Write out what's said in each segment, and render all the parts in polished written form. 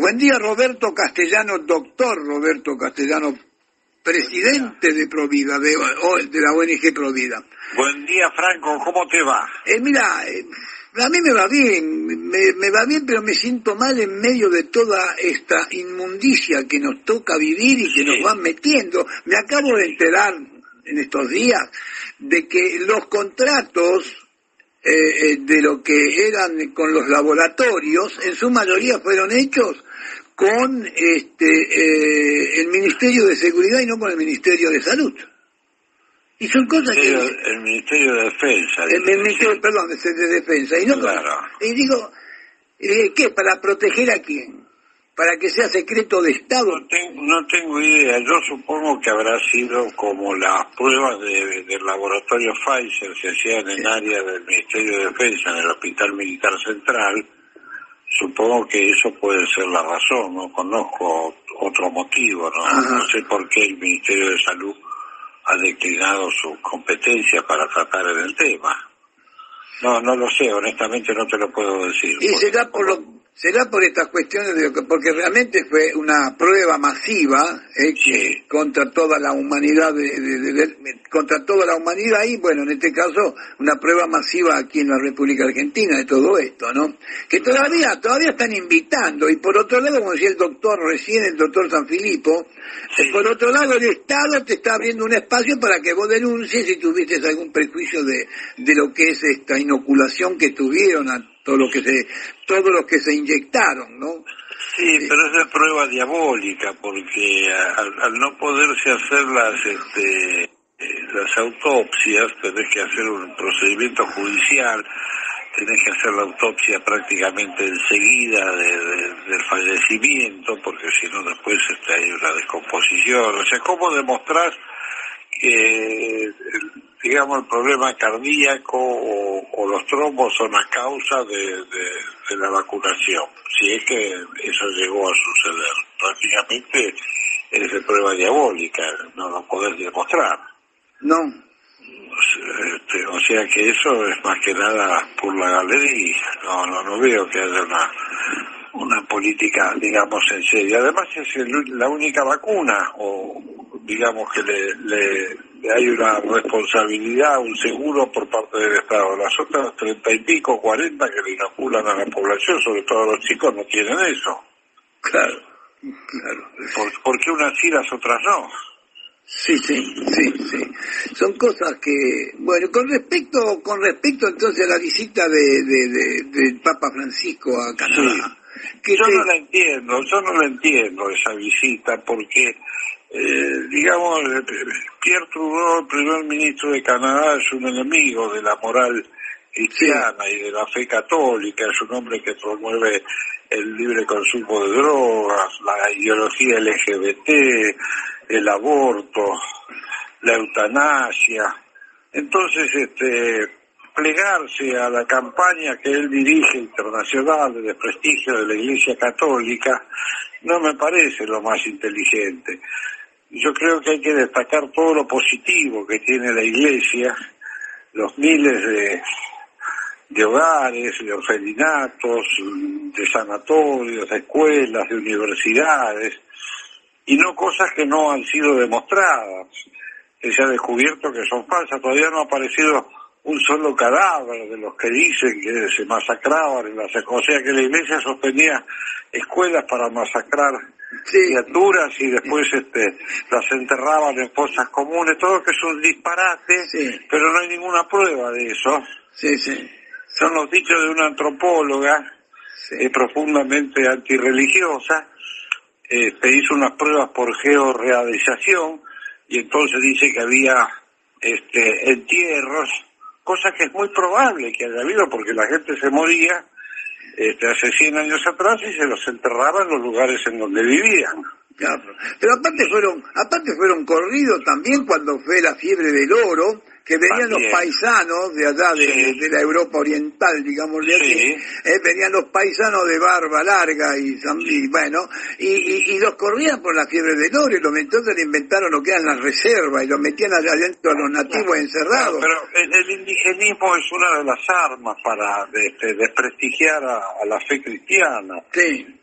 Buen día, Roberto Castellano, doctor Roberto Castellano, presidente de Provida, de la ONG Provida. Buen día, Franco, ¿cómo te va? Mira, a mí me va bien, me va bien, pero me siento mal en medio de toda esta inmundicia que nos toca vivir y que nos van metiendo. Me acabo de enterar en estos días de que los contratos de lo que eran con los laboratorios, en su mayoría fueron hechos con el Ministerio de Seguridad y no con el Ministerio de Salud. Y son cosas que... El Ministerio de Defensa. El Ministerio, perdón, de Defensa. Y, no claro. Y digo, ¿qué? ¿Para proteger a quién? ¿Para que sea secreto de Estado? No tengo idea. Yo supongo que habrá sido como las pruebas del laboratorio Pfizer se hacían en área del Ministerio de Defensa, en el Hospital Militar Central. Supongo que eso puede ser la razón. No conozco otro motivo, no sé por qué el Ministerio de Salud ha declinado sus competencias para tratar el tema. No lo sé, honestamente no te lo puedo decir. Y será por estas cuestiones porque realmente fue una prueba masiva contra toda la humanidad contra toda la humanidad y bueno, en este caso una prueba masiva aquí en la República Argentina de todo esto, ¿no? Que todavía están invitando y por otro lado, como decía el doctor recién, el doctor Sanfilippo, por otro lado el Estado te está abriendo un espacio para que vos denuncies si tuviste algún prejuicio de lo que es esta inoculación que tuvieron a todos los que se inyectaron, ¿no? Sí, pero es de prueba diabólica, porque al no poderse hacer las autopsias, tenés que hacer un procedimiento judicial, tenés que hacer la autopsia prácticamente enseguida del fallecimiento, porque si no después hay una descomposición. O sea, ¿cómo demostrás que el problema cardíaco o los trombos son a causa de la vacunación? Si es que eso llegó a suceder, prácticamente es de prueba diabólica, no lo podés demostrar. No. O sea que eso es más que nada por la galería. No veo que haya una política, digamos, en serio. Además es la única vacuna, o digamos que le hay una responsabilidad, un seguro por parte del Estado. Las otras 30 y pico, 40 que le inoculan a la población, sobre todo a los chicos, no tienen eso. Claro. ¿Por qué unas sí, las otras no? Sí. Son cosas que, bueno, con respecto entonces a la visita del Papa Francisco a Canadá. Sí. Yo no la entiendo esa visita, porque Pierre Trudeau, el primer ministro de Canadá, es un enemigo de la moral cristiana y de la fe católica, es un hombre que promueve el libre consumo de drogas, la ideología LGBT, el aborto, la eutanasia. Entonces, plegarse a la campaña que él dirige internacional de desprestigio de la Iglesia Católica no me parece lo más inteligente. Yo creo que hay que destacar todo lo positivo que tiene la Iglesia, los miles de hogares, de orfelinatos, de sanatorios, de escuelas, de universidades, y no cosas que no han sido demostradas, que se ha descubierto que son falsas. Todavía no ha aparecido un solo cadáver de los que dicen que se masacraban en las escuelas. O sea que la Iglesia sostenía escuelas para masacrar criaturas y después las enterraban en fosas comunes, todo que es un disparate, pero no hay ninguna prueba de eso. Son los dichos de una antropóloga profundamente antirreligiosa. Hizo unas pruebas por georrealización y entonces dice que había entierros, cosa que es muy probable que haya habido, porque la gente se moría hace 100 años atrás y se los enterraba en los lugares en donde vivían. Claro. Pero aparte fueron corridos también cuando fue la fiebre del oro, que venían los paisanos de allá de la Europa oriental, digámosle así, venían los paisanos de barba larga y los corrían por la fiebre del oro, y entonces le inventaron lo que eran las reservas y los metían allá adentro a los nativos encerrados. Pero el indigenismo es una de las armas para desprestigiar a la fe cristiana.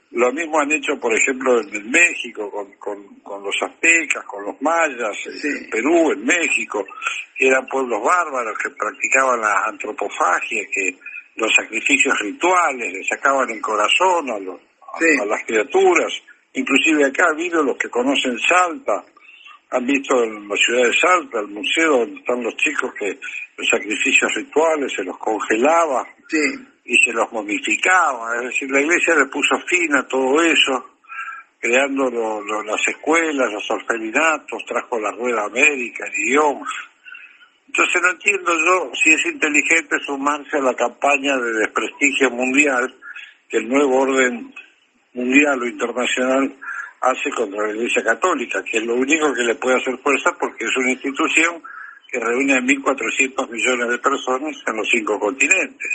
Lo mismo han hecho, por ejemplo, en México, con los aztecas, con los mayas, en Perú, en México, que eran pueblos bárbaros que practicaban la antropofagia, que los sacrificios rituales, le sacaban el corazón a las criaturas. Inclusive acá ha habido los que conocen Salta, han visto en la ciudad de Salta, el museo donde están los chicos que los sacrificios rituales se los congelaba. Y se los momificaba, es decir, la Iglesia le puso fin a todo eso, creando las escuelas, los orfelinatos, trajo la Rueda América, el idioma. Entonces no entiendo yo si es inteligente sumarse a la campaña de desprestigio mundial que el nuevo orden mundial o internacional hace contra la Iglesia Católica, que es lo único que le puede hacer fuerza porque es una institución que reúne a 1.400 millones de personas en los 5 continentes.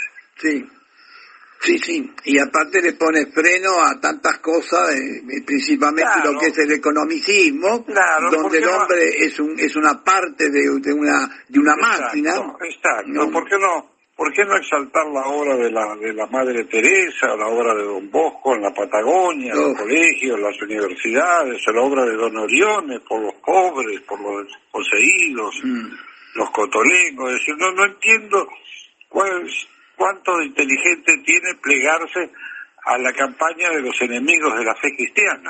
Sí, y aparte le pone freno a tantas cosas, principalmente lo que es el economicismo, donde el hombre es una parte de una máquina. Exacto. ¿No? ¿Por qué no exaltar la obra de la Madre Teresa, la obra de Don Bosco en la Patagonia, los colegios, las universidades, la obra de Don Orione por los pobres, por los desposeídos, los cotolengos? Es decir, no entiendo cuánto de inteligente tiene plegarse a la campaña de los enemigos de la fe cristiana.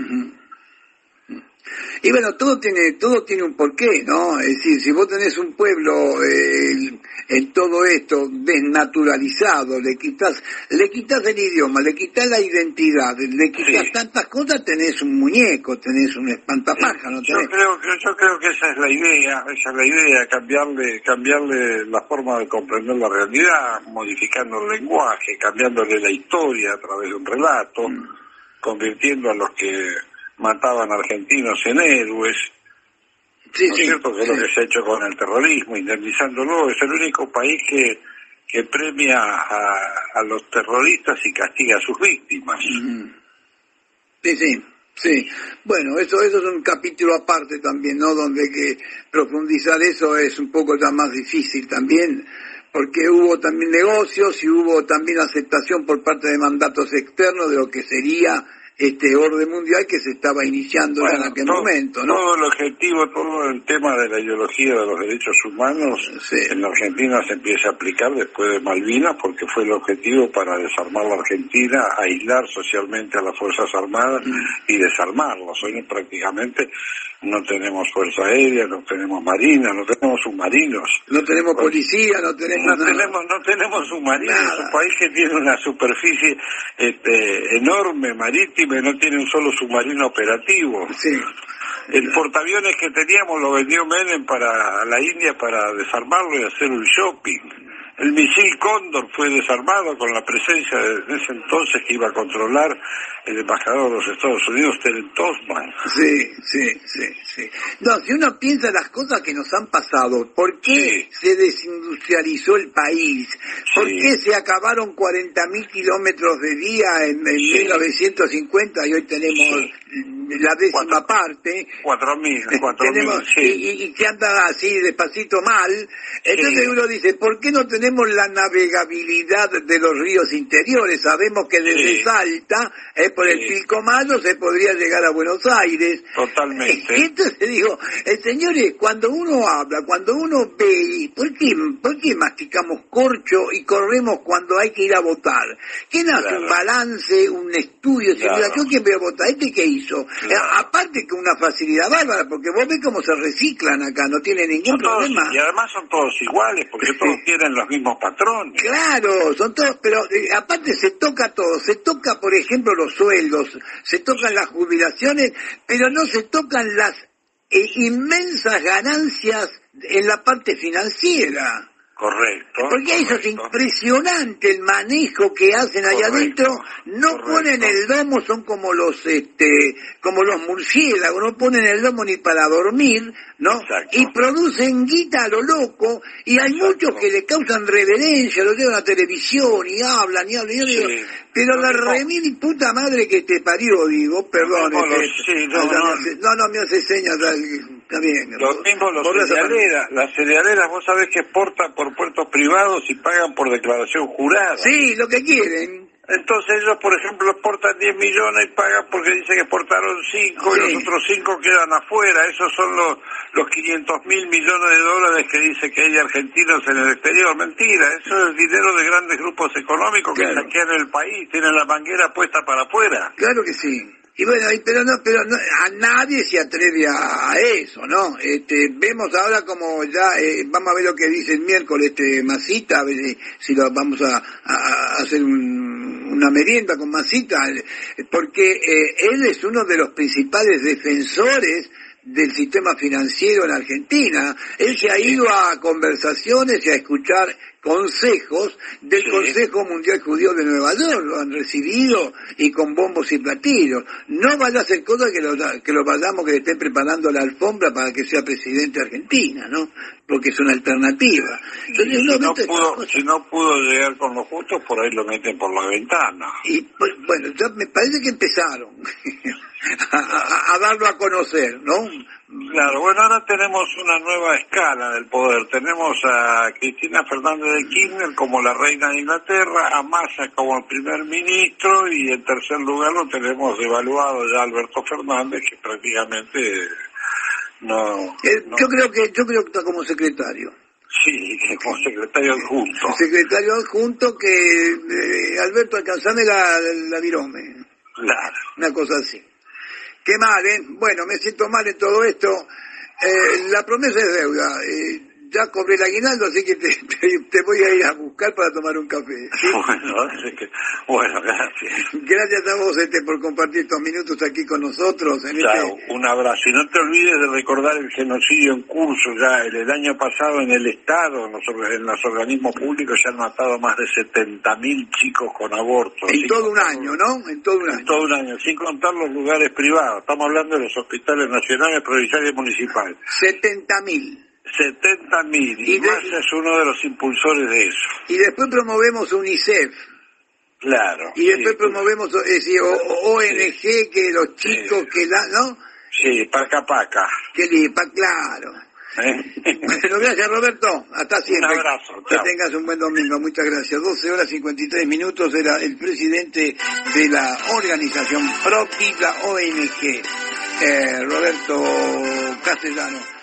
Y bueno, todo tiene un porqué, ¿no? Es decir, si vos tenés un pueblo en todo esto desnaturalizado, le quitas el idioma, le quitas la identidad, le quitas tantas cosas, tenés un muñeco, tenés un espantapaja, ¿no? Yo creo que esa es la idea, cambiarle la forma de comprender la realidad, modificando el lenguaje, cambiándole la historia a través de un relato, convirtiendo a los que mataban argentinos en héroes. ¿No es cierto? Que es lo que se ha hecho con el terrorismo, indemnizándolo. Es el único país que premia a los terroristas y castiga a sus víctimas. Sí. Bueno, eso es un capítulo aparte también, ¿no? Donde que profundizar eso es un poco ya más difícil también, porque hubo también negocios y hubo también aceptación por parte de mandatos externos de lo que sería este orden mundial que se estaba iniciando en aquel momento, ¿no? Todo el objetivo, todo el tema de la ideología de los derechos humanos en la Argentina se empieza a aplicar después de Malvinas, porque fue el objetivo para desarmar la Argentina, aislar socialmente a las Fuerzas Armadas y desarmarlas. Hoy prácticamente no tenemos Fuerza Aérea, no tenemos Marina, no tenemos submarinos. No tenemos policía, no tenemos submarinos. Es un país que tiene una superficie enorme, marítima, y no tiene un solo submarino operativo. El portaaviones que teníamos lo vendió Menem para la India para desarmarlo y hacer un shopping. El misil Cóndor fue desarmado con la presencia de ese entonces que iba a controlar el embajador de los Estados Unidos, Terence Osman. Sí. No, si uno piensa las cosas que nos han pasado, ¿por qué se desindustrializó el país? ¿Por qué se acabaron 40.000 kilómetros de vía en 1950 y hoy tenemos la décima parte? 4.000. Y que anda así despacito mal. Entonces uno dice, ¿por qué no tenemos la navegabilidad de los ríos interiores? Sabemos que desde Salta, por el Pilcomayo, se podría llegar a Buenos Aires. Totalmente. Entonces digo, señores, cuando uno habla, cuando uno ve, ¿por qué masticamos corcho y corremos cuando hay que ir a votar? ¿Quién hace un balance, un estudio? ¿Yo quién voy a votar? ¿Este qué hizo? Aparte que una facilidad bárbara, porque vos ves cómo se reciclan acá, no tiene ningún problema. Y además son todos iguales, porque todos tienen los mismos patrones. Claro, son todos, pero aparte se toca todo. Se toca, por ejemplo, los sueldos, se tocan las jubilaciones, pero no se tocan las inmensas ganancias en la parte financiera. Correcto. Porque eso es impresionante el manejo que hacen allá adentro. No ponen el domo, son como los murciélagos, no ponen el domo ni para dormir, ¿no? Exacto. Y producen guita a lo loco, y hay muchos que le causan reverencia, lo llevan a la televisión y hablan, y yo digo, pero la remil y puta madre que te parió, digo, perdón. No me hace señas, está bien. Lo mismo las cerealeras, vos sabés que exportan por puertos privados y pagan por declaración jurada. Sí, lo que quieren. Entonces ellos, por ejemplo, exportan 10 millones y pagan porque dicen que exportaron 5 Sí. y los otros 5 quedan afuera. Esos son los 500.000 millones de dólares que dice que hay argentinos en el exterior. Mentira, eso es dinero de grandes grupos económicos que Claro. saquean el país, tienen la manguera puesta para afuera. Claro que sí. Y bueno, pero no, a nadie se atreve a eso, ¿no? Vemos ahora como ya, vamos a ver lo que dice el miércoles Masita, a ver si lo vamos a hacer una merienda con Masita, porque él es uno de los principales defensores del sistema financiero en Argentina. Él se ha ido a conversaciones y a escuchar consejos del Sí. Consejo Mundial Judío de Nueva York, lo han recibido y con bombos y platillos. No vaya a hacer cosas que lo vayamos, que le estén preparando la alfombra para que sea presidente de Argentina, ¿no? Porque es una alternativa. Entonces, Si no pudo llegar con los justos, por ahí lo meten por la ventana. y pues, bueno, ya me parece que empezaron a darlo a conocer, ¿no? Claro, bueno, ahora tenemos una nueva escala del poder. Tenemos a Cristina Fernández de Kirchner como la reina de Inglaterra, a Massa como el primer ministro y en tercer lugar lo tenemos devaluado ya Alberto Fernández, que prácticamente no... Yo creo que está como secretario. Sí, que como secretario adjunto. Secretario adjunto que Alberto, alcanzame la virome. Claro. Una cosa así. Qué mal, ¿eh? Bueno, me siento mal en todo esto. La promesa es deuda. Ya cobré el aguinaldo, así que te voy a ir a buscar para tomar un café. ¿Sí? Bueno, gracias. Gracias a vos, por compartir estos minutos aquí con nosotros. Claro, un abrazo. Y no te olvides de recordar el genocidio en curso. Ya el año pasado en el Estado, en los organismos públicos, se han matado más de 70.000 chicos con aborto. En todo un año, ¿no? En todo un año. En todo un año, sin contar los lugares privados. Estamos hablando de los hospitales nacionales, provinciales y municipales. 70.000. 70.000, y Massa es uno de los impulsores de eso. Y después promovemos UNICEF. Claro. Y después promovemos ONG, sí, que los chicos sí, que dan, ¿no? Sí, paca. Claro. Bueno, gracias Roberto, hasta siempre. Un abrazo. Que tengas un buen domingo, muchas gracias. 12:53 era el presidente de la organización PROPI, la ONG, Roberto Castellano.